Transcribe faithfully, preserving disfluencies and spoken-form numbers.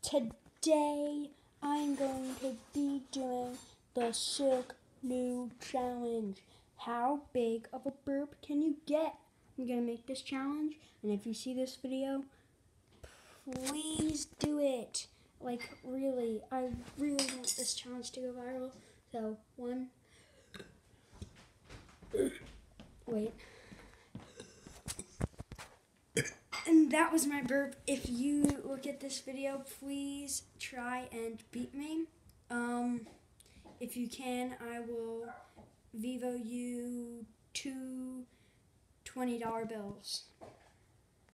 Today I'm going to be doing the sick new challenge. How big of a burp can you get? I'm going to make this challenge, and if you see this video, please do it. Like, really, I really want this challenge to go viral. So, one, wait. And that was my burp. If you look at this video, please try and beat me. Um, if you can, I will Vivo you two twenty dollar bills.